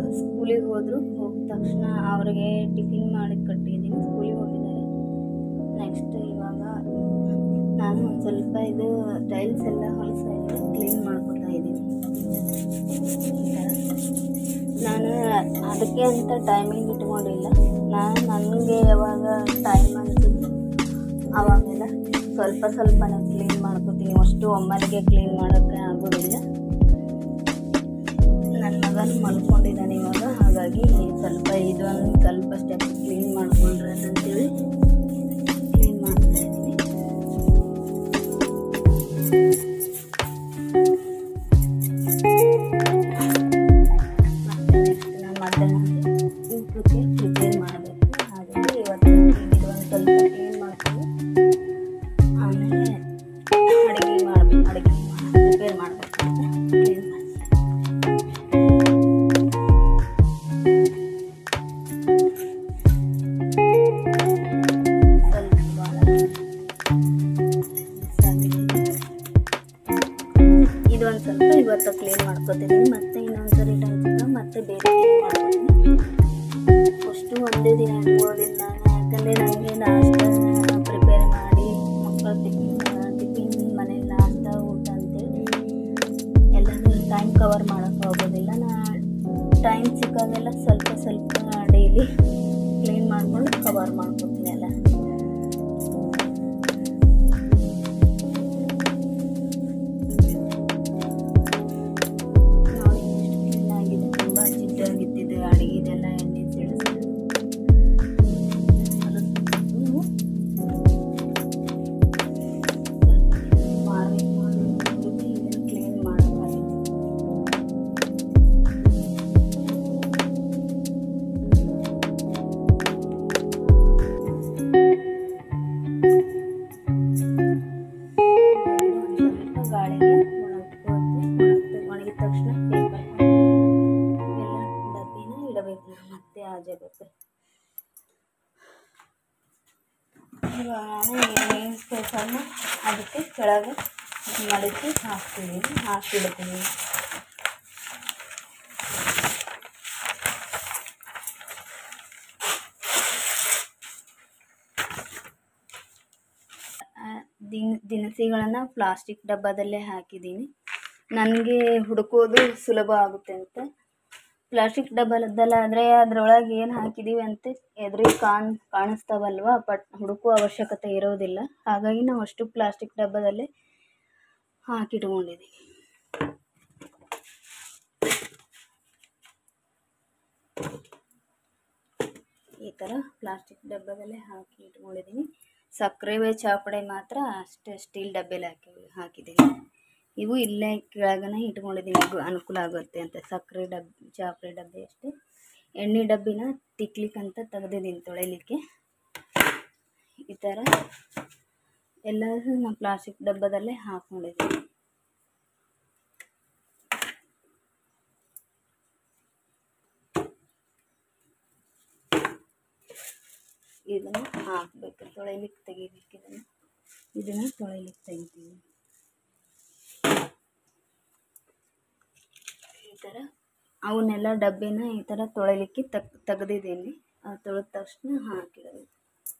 ಸ್ಕೂಲಿಗೆ ಹೋದರು. ಹೋದ ತಕ್ಷಣ ಅವರಿಗೆ ಟಿಫಿನ್ ಮಾಡಿ ಕಟ್ಟಿದ್ದೀನಿ. ಸ್ಕೂಲಿಗೆ ಹೋಗಿದ್ದಾರೆ. ನೆಕ್ಸ್ಟ್ ಇವಾಗ ನಾನು ಒಂದು ಸ್ವಲ್ಪ ಇದು ಟೈಲ್ಸ್ ಎಲ್ಲ ಹೊಲಸಾಗಿ ಕ್ಲೀನ್ ಮಾಡ್ಕೊತಾ ಇದ್ದೀನಿ. ನಾನು ಅದಕ್ಕೆ ಅಂತ ಟೈಮಿಂಗ್ ಇಟ್ಕೊಂಡಿಲ್ಲ. ನನಗೆ ಯಾವಾಗ ಟೈಮ್ ಅನ್ಸುತ್ತೆ ಆವಾಗೆಲ್ಲ ಸ್ವಲ್ಪ ಸ್ವಲ್ಪನೇ ಕ್ಲೀನ್ ಮಾಡ್ಕೊತೀನಿ. ಅಷ್ಟು ಒಮ್ಮೆಗೆ ಕ್ಲೀನ್ ಮಾಡೋಕ್ಕೆ ಆಗೋದಿಲ್ಲ. ನನ್ನ ಮಗನು ಮಲ್ಕೊಂಡಿದ್ದಾನೆ ಇವಾಗ, ಹಾಗಾಗಿ ಸ್ವಲ್ಪ ಇದೊಂದು ಸ್ವಲ್ಪ ಸ್ಟೆಪ್ ಕ್ಲೀನ್ ಮಾಡಿಕೊಂಡ್ರೆ ಅಂತೇಳಿ ಕ್ಲೀನ್ ಮಾಡ್ತಾ ಇದ್ದೀನಿ. ನಾನು ಮಧ್ಯಾಹ್ನ ಊಟಕ್ಕೆ ಪ್ರಿಪೇರ್ ಮಾಡಬೇಕು. ಹಾಗಾಗಿ ಇವತ್ತು ಇದೊಂದು ಸ್ವಲ್ಪ ಕ್ಲೀನ್ ಮಾಡ್ಕೊಂಡು ಆಮೇಲೆ ಅಡುಗೆ ಪ್ರಿಪೇರ್ ಮಾಡಬೇಕು ಅಂತ ಕ್ಲೀನ್ ಮಾಡಿ. ಇದೊಂದು ಸ್ವಲ್ಪ ಇವತ್ತು ಕ್ಲೀನ್ ಮಾಡ್ಕೊತಿದ್ದೀನಿ. ಮತ್ತೆ ಇನ್ನೊಂದ್ಸರಿ ಟೈಮ್ ಮತ್ತೆ ಬೇರೆ ಕ್ಲೀನ್ ಮಾಡ್ಕೊತೀನಿ. ಅಷ್ಟು ಒಂದೇ ದಿನ ಇಟ್ಕೊಳ್ಳೋದಿಲ್ಲ. ಯಾಕಂದರೆ ನನಗೆ ನಾಷ್ಟ ಪ್ರಿಪೇರ್ ಮಾಡಿ ಮಕ್ಕಳ ಟಿಫಿನ್ ಮನೇಲಿ ನಾಷ್ಟ ಊಟ ಅಂತೇಳಿ ಎಲ್ಲನೂ ಟೈಮ್ ಕವರ್ ಮಾಡೋಕ್ಕೆ ಆಗೋದಿಲ್ಲ. ಟೈಮ್ ಸಿಕ್ಕಾಗೆಲ್ಲ ಸ್ವಲ್ಪ ಸ್ವಲ್ಪ ಡೈಲಿ ಕ್ಲೀನ್ ಮಾಡ್ಕೊಂಡು ಕವರ್ ಮಾಡ್ಕೊತೀನಿ ಎಲ್ಲ. ಅಡುಗೆದೆಲ್ಲ ಎಣ್ಣೆ ಸಿಡಿಸಿ ಕ್ಲೀನ್ ಮಾಡೋಕ್ಕಾಗಿದೆ. ಗಾಳಿಗೆ ಒಣಗಿದ ತಕ್ಷಣ ಪೇಪರ್ ಇಡಬೇಕು. ಮತ್ತೆ ಆ ಜಾಗಕ್ಕೆ ಇವಾಗ ನ್ಯೂಸ್ ಪೇಪರ್ನ ಅದಕ್ಕೆ ಕೆಳಗೆ ಮಡಚಿ ಹಾಕಿಡ್ತೀನಿ. ದಿನಸಿಗಳನ್ನು ಪ್ಲಾಸ್ಟಿಕ್ ಡಬ್ಬದಲ್ಲೇ ಹಾಕಿದ್ದೀನಿ. ನನಗೆ ಹುಡುಕೋದು ಸುಲಭ ಆಗುತ್ತೆ ಅಂತ. ಪ್ಲಾಸ್ಟಿಕ್ ಡಬ್ಬದಲ್ಲಾದರೆ ಅದರೊಳಗೆ ಏನು ಹಾಕಿದ್ದೀವಿ ಅಂತ ಎದುರಿಗೆ ಕಾಣಿಸ್ತಾವಲ್ವ, ಬಟ್ ಹುಡುಕುವ ಅವಶ್ಯಕತೆ ಇರೋದಿಲ್ಲ. ಹಾಗಾಗಿ ನಾವು ಅಷ್ಟು ಪ್ಲಾಸ್ಟಿಕ್ ಡಬ್ಬದಲ್ಲೇ ಹಾಕಿಟ್ಕೊಂಡಿದ್ದೀವಿ. ಈ ಥರ ಪ್ಲಾಸ್ಟಿಕ್ ಡಬ್ಬದಲ್ಲೇ ಹಾಕಿ ಇಟ್ಕೊಂಡಿದ್ದೀನಿ. ಸಕ್ಕರೆ ಚಾಪಡೆ ಮಾತ್ರ ಅಷ್ಟೇ ಸ್ಟೀಲ್ ಡಬ್ಬೆಲ್ಲಿ ಹಾಕಿದ್ದೀನಿ. ಇವು ಇಲ್ಲೇ ಕೆಳಗನೆ ಇಟ್ಕೊಂಡಿದ್ದೀನಿ, ಅನುಕೂಲ ಆಗುತ್ತೆ ಅಂತ. ಸಕ್ಕರೆ ಚಾಪಡೆ ಡಬ್ಬಿ ಅಷ್ಟೇ. ಎಣ್ಣೆ ಡಬ್ಬಿನ ತಿಕ್ಲಿಕ್ಕಂತ ತೆಗೆದಿದ್ದೀನಿ ತೊಳೆಯಲಿಕ್ಕೆ. ಈ ಥರ ಎಲ್ಲರೂ ನಾನು ಪ್ಲಾಸ್ಟಿಕ್ ಡಬ್ಬದಲ್ಲೇ ಹಾಕ್ಕೊಂಡಿದ್ದೀನಿ. ಇದನ್ನು ಹಾಕಬೇಕು, ತೊಳೆಯಲಿಕ್ಕೆ ತೆಗಿಬೇಕು. ಇದನ್ನು ತೊಳೆಯಲಿಕ್ಕೆ ತೆಗಿತೀನಿ. ಈ ಥರ ಅವನ್ನೆಲ್ಲ ಡಬ್ಬಿನ ಈ ಥರ ತೊಳೆಯಲಿಕ್ಕೆ ತೆಗೆದಿದ್ದೀನಿ. ತೊಳೆದ ತಕ್ಷಣ ಹಾಕಿಡಬೇಕು.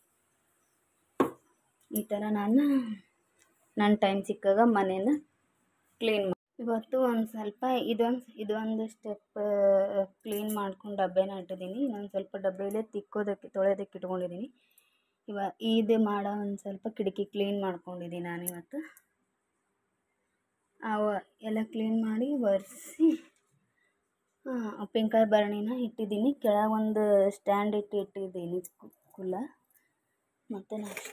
ಈ ಥರ ನನ್ನ ಟೈಮ್ ಸಿಕ್ಕಾಗ ಮನೇನ ಕ್ಲೀನ್ ಮಾಡಿ. ಇವತ್ತು ಒಂದು ಸ್ವಲ್ಪ ಇದೊಂದು ಸ್ಟೆಪ್ ಕ್ಲೀನ್ ಮಾಡ್ಕೊಂಡು ಡಬ್ಬೆನ ಇಟ್ಟಿದ್ದೀನಿ. ಇನ್ನೊಂದು ಸ್ವಲ್ಪ ಡಬ್ಬೆಯಲ್ಲೇ ತೊಳೆಯೋದಕ್ಕೆ ಇಟ್ಕೊಂಡಿದ್ದೀನಿ. ಇದು ಮಾಡೋ ಒಂದು ಸ್ವಲ್ಪ ಕಿಟಕಿ ಕ್ಲೀನ್ ಮಾಡ್ಕೊಂಡಿದ್ದೀನಿ ನಾನಿವತ್ತು. ಎಲ್ಲ ಕ್ಲೀನ್ ಮಾಡಿ ಒರೆಸಿ ಉಪ್ಪಿನಕಾಯಿ ಭರಣಿನ ಇಟ್ಟಿದ್ದೀನಿ. ಕೆಳಗೊಂದು ಸ್ಟ್ಯಾಂಡ್ ಇಟ್ಟಿದ್ದೀನಿ ಕುಲ್ಲ. ಮತ್ತು ನೆಕ್ಸ್ಟ್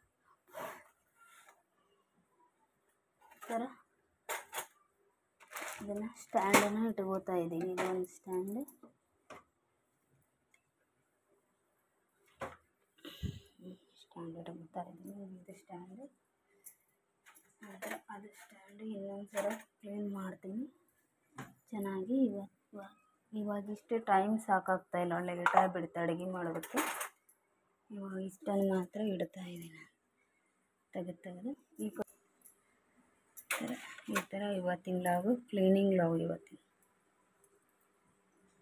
ಥರ ಇದನ್ನು ಸ್ಟ್ಯಾಂಡನ್ನು ಇಟ್ಕೋತಾ ಇದ್ದೀನಿ. ಇದೊಂದು ಸ್ಟ್ಯಾಂಡ್. ಇಟ್ಕೋತಾ ಇದ್ದೀನಿ. ಇದು ಸ್ಟ್ಯಾಂಡ್. ಅದು ಸ್ಟ್ಯಾಂಡ್ ಇನ್ನೊಂದು ಸಲ ಕ್ಲೀನ್ ಮಾಡ್ತೀನಿ ಚೆನ್ನಾಗಿ. ಇವಾಗಿಷ್ಟು ಟೈಮ್ ಸಾಕಾಗ್ತಾಯಿಲ್ಲ, ಒಳ್ಳೆ ಲೇಟ್ ಆಗಿಬಿಡುತ್ತೆ ಅಡುಗೆ ಮಾಡೋದಕ್ಕೆ. ಇವಾಗ ಇಷ್ಟನ್ನು ಮಾತ್ರ ಇಡ್ತಾ ಇದ್ದೀನಿ ತೆಗೆದು. ಈ ಥರ ಇವತ್ತಿನ ಲಾಗು ಕ್ಲೀನಿಂಗ್ ಲಾಗ್ ಇವತ್ತಿನ.